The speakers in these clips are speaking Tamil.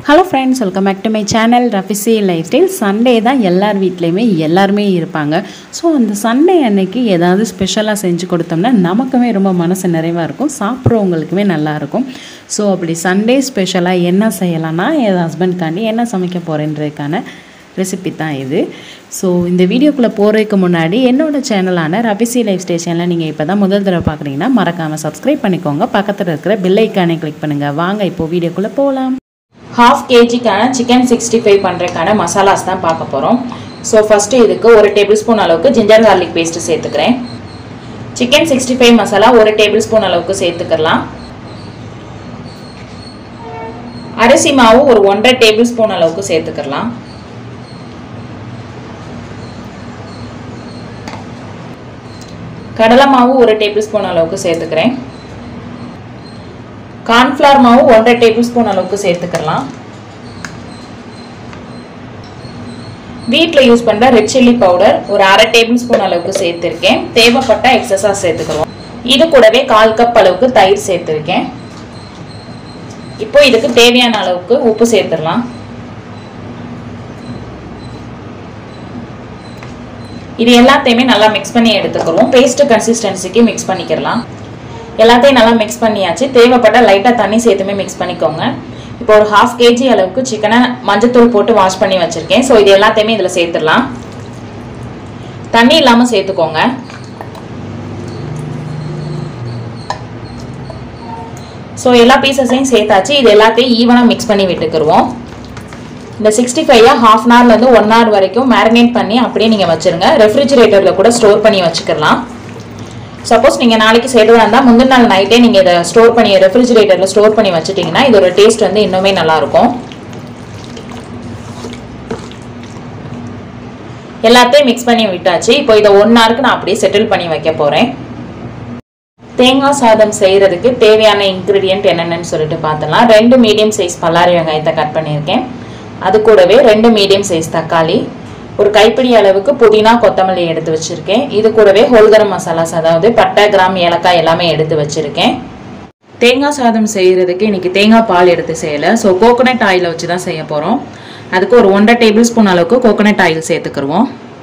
Hello friends, welcome back to my channel Rafisi Lifestyle. Sunday தான் எல்லார் வீட்லயுமே எல்லாருமே இருப்பாங்க. ஸோ அந்த சண்டே அன்னைக்கு ஏதாவது ஸ்பெஷலாக செஞ்சு கொடுத்தோம்னா நமக்குமே ரொம்ப மனசு நிறைவாக இருக்கும், சாப்பிட்றவங்களுக்குமே நல்லாயிருக்கும். ஸோ அப்படி சண்டே ஸ்பெஷலாக என்ன செய்யலாம்னா என் ஹஸ்பண்ட்காண்டி என்ன சமைக்க போகிறேன்றதுக்கான ரெசிபி தான் இது. ஸோ இந்த வீடியோக்குள்ளே போகிறதுக்கு முன்னாடி என்னோடய சேனலான ரஃபிசி லைஃப் ஸ்டேஷனில் நீங்கள் இப்போ தான் முதல் தடவை பார்க்குறீங்கன்னா மறக்காமல் சப்ஸ்கிரைப் பண்ணிக்கோங்க, பக்கத்தில் இருக்கிற பெல் ஐக்கானை கிளிக் பண்ணுங்கள். வாங்க இப்போது வீடியோக்குள்ளே போகலாம். 1/2 kgக்கான சிக்கன் 65 பண்ணுறதுக்கான மசாலாஸ் தான் பார்க்க போகிறோம். ஸோ ஃபஸ்ட்டு இதுக்கு 1 டேபிள் ஸ்பூன் அளவுக்கு ஜிஞ்சர் கார்லிக் பேஸ்ட்டு சேர்த்துக்கிறேன். சிக்கன் 65 மசாலா 1 டேபிள் ஸ்பூன் அளவுக்கு சேர்த்துக்கலாம். அரிசி மாவு ஒரு 1.5 டேபிள் ஸ்பூன் அளவுக்கு சேர்த்துக்கலாம். கடலை மாவு 1 டேபிள் ஸ்பூன் அளவுக்கு சேர்த்துக்கிறேன். கார்ன்ஃப்ளவர் மாவு 1.5 டேபிள் ஸ்பூன் அளவுக்கு சேர்த்துக்கலாம். வீட்டில் யூஸ் பண்ணுற ரெட் சில்லி பவுடர் ஒரு 1/2 டேபிள் ஸ்பூன் அளவுக்கு சேர்த்துருக்கேன். தேவைப்பட்ட எக்ஸஸாக சேர்த்துக்கிறோம். இது கூடவே 1/4 கப் அளவுக்கு தயிர் சேர்த்துருக்கேன். இப்போ இதுக்கு தேவையான அளவுக்கு உப்பு சேர்த்துடலாம். இது எல்லாத்தையுமே நல்லா மிக்ஸ் பண்ணி எடுத்துக்கிறோம். பேஸ்ட் கன்சிஸ்டன்சிக்கு மிக்ஸ் பண்ணிக்கலாம். எல்லாத்தையும் நல்லா மிக்ஸ் பண்ணியாச்சு. தேவைப்பட்ட லைட்டாக தண்ணி சேர்த்துமே மிக்ஸ் பண்ணிக்கோங்க. இப்போ ஒரு 1/2 kg அளவுக்கு சிக்கனை மஞ்சத்தூள் போட்டு வாஷ் பண்ணி வச்சுருக்கேன். ஸோ இது எல்லாத்தையுமே இதில் சேர்த்துடலாம். தண்ணி இல்லாமல் சேர்த்துக்கோங்க. ஸோ எல்லா பீசஸையும் சேர்த்தாச்சு. இது எல்லாத்தையும் ஈவனாக மிக்ஸ் பண்ணி விட்டுக்குருவோம். இந்த 65 1/2 ஹவர்லேருந்து 1 hour வரைக்கும் மேரினேட் பண்ணி அப்படியே நீங்கள் வச்சுருங்க. ரெஃப்ரிஜிரேட்டரில் கூட ஸ்டோர் பண்ணி வச்சுக்கலாம். சப்போஸ் நீங்கள் நாளைக்கு செய்கிறதா இருந்தால் முந்தின நாள் நைட்டே நீங்கள் இதை ஸ்டோர் பண்ணி ரெஃப்ரிஜிரேட்டரில் ஸ்டோர் பண்ணி வச்சுட்டிங்கன்னா இதோட டேஸ்ட் வந்து இன்னுமே நல்லாயிருக்கும். எல்லாத்தையும் மிக்ஸ் பண்ணி விட்டாச்சு. இப்போ இதை 1 hourக்கு நான் அப்படியே செட்டில் பண்ணி வைக்க போகிறேன். தேங்காய் சாதம் செய்கிறதுக்கு தேவையான இன்க்ரீடியன்ட் என்னென்னு சொல்லிட்டு பார்த்தலாம். 2 மீடியம் சைஸ் பல்லாரி வெங்காயத்தை கட் பண்ணியிருக்கேன். அது கூடவே 2 மீடியம் சைஸ் தக்காளி, ஒரு கைப்பிடி அளவுக்கு புதினா கொத்தமல்லி எடுத்து வச்சுருக்கேன். இது கூடவே ஹோல் கரம் மசாலாஸ், அதாவது பட்டை கிராம் ஏலக்காய் எல்லாமே எடுத்து வச்சுருக்கேன். தேங்காய் சாதம் செய்கிறதுக்கு இன்றைக்கி தேங்காய் பால் எடுத்து செய்யலை. ஸோ கோகோனட் ஆயிலை வச்சு தான் செய்ய போகிறோம். அதுக்கு ஒரு 1.5 டேபிள் ஸ்பூன் அளவுக்கு கோகோனட் ஆயில் சேர்த்துக்குருவோம்.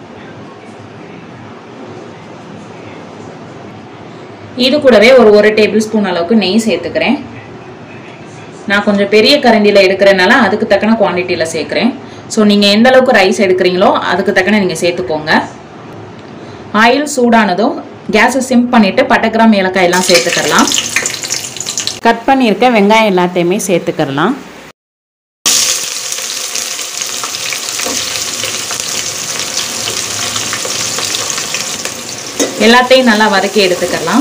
இது கூடவே ஒரு 1 டேபிள் ஸ்பூன் அளவுக்கு நெய் சேர்த்துக்கிறேன். நான் கொஞ்சம் பெரிய கரண்டியில் எடுக்கிறனால அதுக்கு தக்கன குவான்டிட்டியில் சேர்க்குறேன். ஸோ நீங்கள் எந்த அளவுக்கு ரைஸ் எடுக்கிறீங்களோ அதுக்கு தக்கன நீங்கள் சேர்த்துக்கோங்க. ஆயில் சூடானதும் கேஸை சிம் பண்ணிவிட்டு பட்டை கிராம் ஏலக்காய் எல்லாம் சேர்த்துக்கலாம். கட் பண்ணியிருக்க வெங்காயம் எல்லாத்தையுமே சேர்த்துக்கலாம். எல்லாத்தையும் நல்லா வதக்கி எடுத்துக்கலாம்.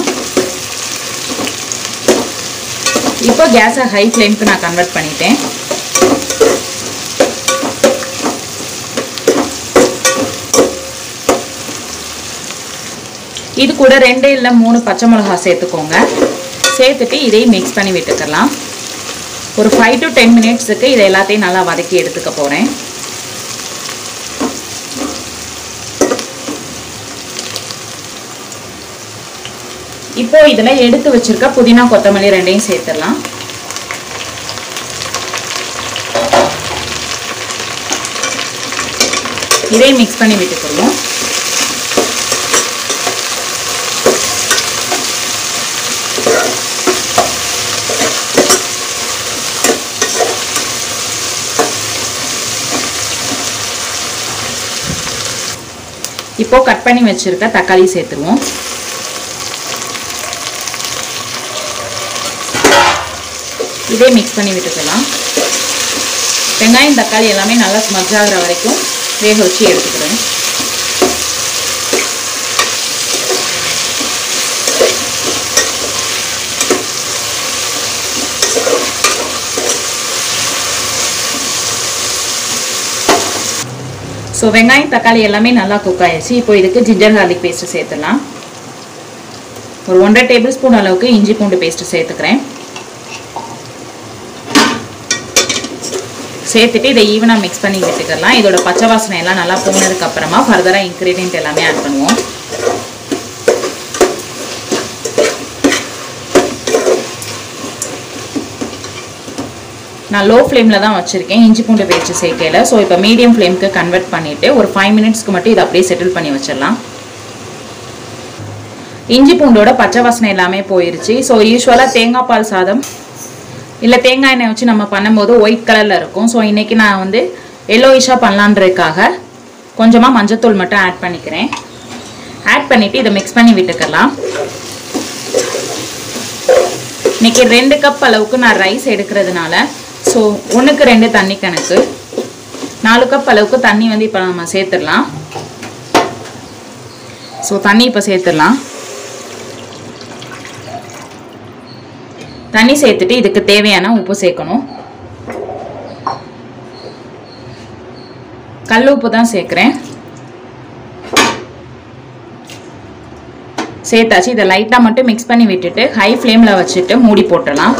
இப்போ கேஸை ஹை ஃப்ளேமுக்கு நான் கன்வெர்ட் பண்ணிட்டேன். இது கூட 2 இல்லை 3 பச்சை மிளகாய் சேர்த்துக்கோங்க. சேர்த்துட்டு இதையும் மிக்ஸ் பண்ணி விட்டுக்கலாம். ஒரு 5 to 10 மினிட்ஸுக்கு இதை எல்லாத்தையும் நல்லா வதக்கி எடுத்துக்க போகிறேன். இப்போ இதில் எடுத்து வச்சிருக்க புதினா கொத்தமல்லி 2ஐயும் சேர்த்துடலாம். இதையும் மிக்ஸ் பண்ணி விட்டுக்கொள்வோம். இப்போ கட் பண்ணி வச்சிருக்க தக்காளி சேர்த்துருவோம். இதே மிக்ஸ் பண்ணி விட்டுக்கலாம். வெங்காயம் தக்காளி எல்லாமே நல்லா ஸ்மஜ் ஆகிற வரைக்கும் வேக வச்சு எடுத்துக்கிறேன். ஸோ வெங்காயம் தக்காளி எல்லாமே நல்லா குக் ஆயிடுச்சு. இப்போ இதுக்கு ஜிஞ்சர் கார்லிக் பேஸ்ட்டு சேர்த்துடலாம். ஒரு 1.5 டேபிள் ஸ்பூன் அளவுக்கு இஞ்சி பூண்டு பேஸ்ட்டு சேர்த்துக்கிறேன். சேர்த்துட்டு இதை ஈவனாக மிக்ஸ் பண்ணி விட்டுக்கலாம். இதோட பச்சை வாசனை எல்லாம் நல்லா போனதுக்கு அப்புறமா ஃபர்தராக இன்க்ரீடியன்ட் எல்லாமே ஆட் பண்ணுவோம். நான் லோ ஃப்ளேமில் தான் வச்சுருக்கேன் இஞ்சி பூண்டு பேஸ்ட் சேர்க்கையில். ஸோ இப்போ மீடியம் ஃப்ளேமுக்கு கன்வெர்ட் பண்ணிவிட்டு ஒரு 5 மினிட்ஸ்க்கு மட்டும் இதை அப்படியே செட்டில் பண்ணி வச்சிடலாம். இஞ்சி பூண்டோட பச்சை வாசனை எல்லாமே போயிருச்சு. ஸோ யூஸ்வலாக தேங்காய் பால் சாதம் இல்லை தேங்காய் எண்ணெய் வச்சு நம்ம பண்ணும்போது ஒயிட் கலரில் இருக்கும். ஸோ இன்றைக்கி நான் வந்து எல்லோயிஷாக பண்ணலான்றதுக்காக கொஞ்சமாக மஞ்சத்தூள் மட்டும் ஆட் பண்ணிக்கிறேன். ஆட் பண்ணிவிட்டு இதை மிக்ஸ் பண்ணி விட்டுக்கலாம். இன்றைக்கி 2 கப் அளவுக்கு நான் ரைஸ் எடுக்கிறதுனால ஸோ 1க்கு 2 தண்ணி கணக்கு, 4 கப் அளவுக்கு தண்ணி வந்து இப்போ நம்ம சேர்த்துடலாம். ஸோ தண்ணி இப்போ சேர்த்துடலாம். தண்ணி சேர்த்துட்டு இதுக்கு தேவையான உப்பு சேர்க்கணும். கல் உப்பு தான் சேர்க்குறேன். சேர்த்தாச்சு. இதை லைட்டாக மட்டும் மிக்ஸ் பண்ணி விட்டுட்டு ஹை ஃப்ளேமில் வச்சுட்டு மூடி போட்டுடலாம்.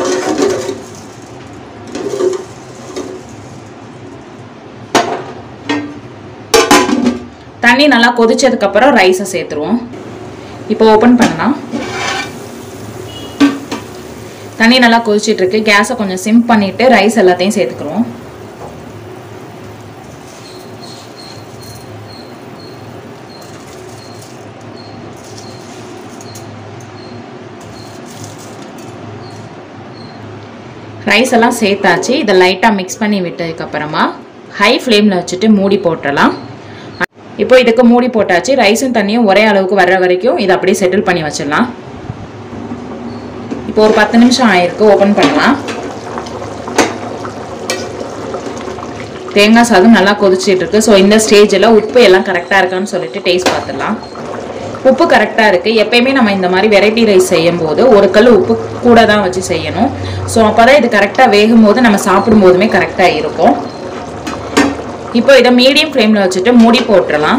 தண்ணி நல்லா கொதிச்சதுக்கப்புறம் ரைஸை சேர்த்துருவோம். இப்போ ஓப்பன் பண்ணலாம். தண்ணி நல்லா கொதிச்சிட்ருக்கு. கேஸை கொஞ்சம் சிம் பண்ணிவிட்டு ரைஸ் எல்லாத்தையும் சேர்த்துக்குருவோம். ரைஸ் எல்லாம் சேர்த்தாச்சு. இதை லைட்டாக மிக்ஸ் பண்ணி விட்டதுக்கப்புறமா ஹை ஃப்ளேமில் வச்சுட்டு மூடி போட்டுடலாம். இப்போ இதுக்கு மூடி போட்டாச்சு. ரைஸும் தண்ணியும் ஒரே அளவுக்கு வர்ற வரைக்கும் இதை அப்படியே செட்டில் பண்ணி வச்சிடலாம். இப்போ ஒரு 10 நிமிஷம் ஆயிருக்கு. ஓப்பன் பண்ணலாம். தேங்காய் சாதம் நல்லா கொதிச்சிட்டு இருக்கு. ஸோ இந்த ஸ்டேஜில் உப்பு எல்லாம் கரெக்டாக இருக்கான்னு சொல்லிட்டு டேஸ்ட் பார்த்துடலாம். உப்பு கரெக்டாக இருக்குது. எப்பயுமே நம்ம இந்த மாதிரி வெரைட்டி ரைஸ் செய்யும் போது ஒரு கல் உப்பு கூட தான் வச்சு செய்யணும். ஸோ அப்போ தான் இது கரெக்டாக வேகும் போது நம்ம சாப்பிடும் போதுமே கரெக்டாக இருக்கும். இப்போ இதை மீடியம் ஃப்ளேமில் வச்சுட்டு மூடி போட்டுடலாம்.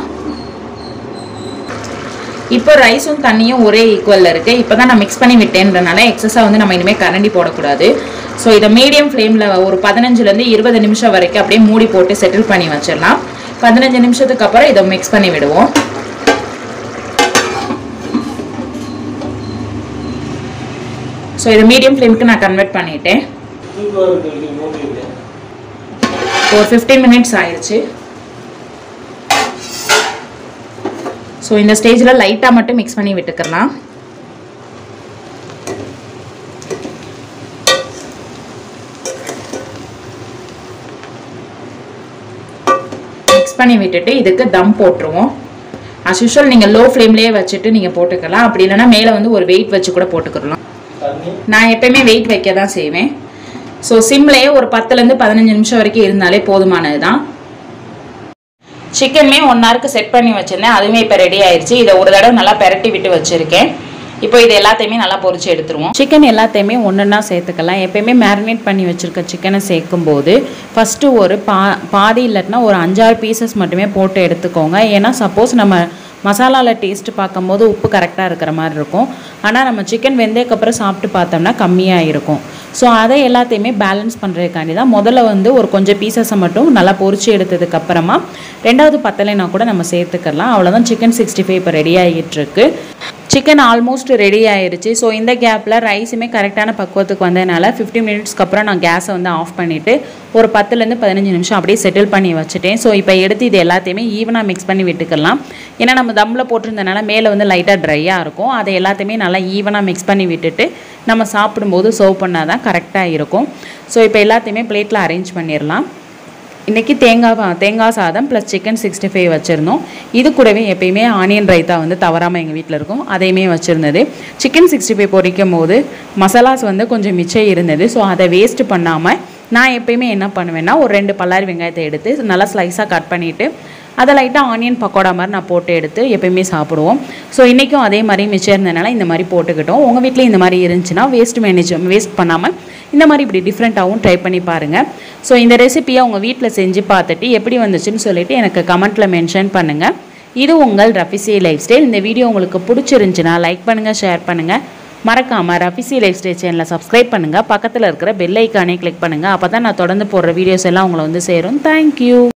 இப்போ ரைஸும் தண்ணியும் ஒரே ஈக்குவலில் இருக்குது. இப்போ தான் நான் மிக்ஸ் பண்ணி விட்டேன்றனால எக்ஸஸாக வந்து நம்ம இனிமேல் கரண்டி போடக்கூடாது. ஸோ இதை மீடியம் ஃப்ளேமில் ஒரு 15லேருந்து 20 நிமிஷம் வரைக்கும் அப்படியே மூடி போட்டு செட்டில் பண்ணி வச்சிடலாம். 15 நிமிஷத்துக்கு அப்புறம் இதை மிக்ஸ் பண்ணி விடுவோம். ஸோ இதை மீடியம் ஃப்ளேமுக்கு நான் கன்வெர்ட் பண்ணிட்டேன். ஒரு 15 மினிட்ஸ் ஆயிடுச்சு. ஸோ இந்த ஸ்டேஜில் லைட்டாக மட்டும் மிக்ஸ் பண்ணி விட்டுக்கலாம். மிக்ஸ் பண்ணி விட்டுட்டு இதுக்கு தம் போட்டுருவோம். as usual நீங்கள் லோ ஃப்ளேம்லேயே வச்சுட்டு நீங்கள் போட்டுக்கலாம். அப்படி இல்லைன்னா மேலே வந்து ஒரு வெயிட் வச்சு கூட போட்டுக்கலாம். நான் எப்பயுமே வெயிட் வைக்க தான் செய்வேன். ஸோ சிம்லேயே ஒரு 10லேருந்து 15 நிமிஷம் வரைக்கும் இருந்தாலே போதுமானது தான். சிக்கனுமே 1 ஹவருக்கு செட் பண்ணி வச்சுருந்தேன். அதுவுமே இப்போ ரெடி ஆயிடுச்சு. இதை ஒரு தடவை நல்லா பெரட்டி விட்டு வச்சுருக்கேன். இப்போ இது எல்லாத்தையுமே நல்லா பொரிச்சு எடுத்துருவோம். சிக்கன் எல்லாத்தையுமே ஒன்றா சேர்த்துக்கலாம். எப்பயுமே மேரினேட் பண்ணி வச்சுருக்க சிக்கனை சேர்க்கும்போது ஃபஸ்ட்டு ஒரு பாதி இல்லாட்டினா ஒரு 5-6 பீசஸ் மட்டுமே போட்டு எடுத்துக்கோங்க. ஏன்னா சப்போஸ் நம்ம மசாலாவில் டேஸ்ட்டு பார்க்கும்போது உப்பு கரெக்டாக இருக்கிற மாதிரி இருக்கும். ஆனால் நம்ம சிக்கன் வெந்ததுக்கப்புறம் சாப்பிட்டு பார்த்தோம்னா கம்மியாக இருக்கும். ஸோ அதை எல்லாத்தையுமே பேலன்ஸ் பண்ணுறதுக்காண்டி தான் முதல்ல வந்து ஒரு கொஞ்சம் பீசஸை மட்டும் நல்லா பொரிச்சு எடுத்ததுக்கப்புறமா 2வது பத்தலைனா கூட நம்ம சேர்த்துக்கலாம். அவ்வளோதான். சிக்கன் 65 இப்போ ரெடி ஆகிட்டுருக்கு. சிக்கன் ஆல்மோஸ்ட் ரெடி ஆயிடுச்சு. ஸோ இந்த கேப்பில் ரைஸுமே கரெக்டான பக்குவத்துக்கு வந்ததுனால 15 மினிட்ஸ்க்கு அப்புறம் நான் கேஸை வந்து ஆஃப் பண்ணிவிட்டு ஒரு 10லேருந்து 15 நிமிஷம் அப்படியே செட்டில் பண்ணி வச்சுட்டேன். ஸோ இப்போ எடுத்து இது எல்லாத்தையுமே ஈவனாக மிக்ஸ் பண்ணி விட்டுக்கலாம். ஏன்னா நம்ம தம்மில் போட்டிருந்தனால மேலே வந்து லைட்டாக ட்ரையாக இருக்கும். அதை எல்லாத்தையுமே நல்லா ஈவனாக மிக்ஸ் பண்ணி விட்டுட்டு நம்ம சாப்பிடும்போது சர்வ் பண்ணால் தான் கரெக்டாக இருக்கும். ஸோ இப்போ எல்லாத்தையுமே பிளேட்டில் அரேஞ்ச் பண்ணிடலாம். இன்றைக்கி தேங்காய் சாதம் ப்ளஸ் சிக்கன் 65 வச்சுருந்தோம். இது கூடவே எப்பயுமே ஆனியன் ரைத்தா வந்து தவறாமல் எங்கள் வீட்டில் இருக்கும். அதையுமே வச்சுருந்தது. சிக்கன் 65 பொரிக்கும் போது மசாலாஸ் வந்து கொஞ்சம் மிச்சம் இருந்தது. ஸோ அதை வேஸ்ட்டு பண்ணாமல் நான் எப்பயுமே என்ன பண்ணுவேன்னா ஒரு 2 பல்லாரி வெங்காயத்தை எடுத்து நல்லா ஸ்லைஸாக கட் பண்ணிவிட்டு அதை லைட்டாக ஆனியன் பக்கோடா மாதிரி நான் போட்டு எடுத்து எப்பயுமே சாப்பிடுவோம். ஸோ இன்றைக்கும் அதே மாதிரி மிச்சம் இருந்ததுனால இந்த மாதிரி போட்டுக்கிட்டோம். உங்கள் வீட்டில் இந்த மாதிரி இருந்துச்சுன்னா வேஸ்ட் பண்ணாமல் இந்த மாதிரி இப்படி டிஃப்ரெண்ட்டாகவும் ட்ரை பண்ணி பாருங்கள். ஸோ இந்த ரெசிபியை உங்கள் வீட்டில் செஞ்சு பார்த்துட்டு எப்படி வந்துச்சுன்னு சொல்லிவிட்டு எனக்கு கமெண்ட்டில் மென்ஷன் பண்ணுங்கள். இது உங்கள் ரஃபிசி லைஃப் ஸ்டைல். இந்த வீடியோ உங்களுக்கு பிடிச்சிருந்துச்சுன்னா லைக் பண்ணுங்கள், ஷேர் பண்ணுங்கள். மறக்காமல் ரஃபிசி லைஃப் ஸ்டைல் சேனலை சப்ஸ்கிரைப் பண்ணுங்கள். பக்கத்தில் இருக்கிற பெல் ஐக்கானே கிளிக் பண்ணுங்கள். அப்போ தான் நான் தொடர்ந்து போடுற வீடியோஸ் எல்லாம் உங்களை வந்து சேரும். தேங்க்யூ.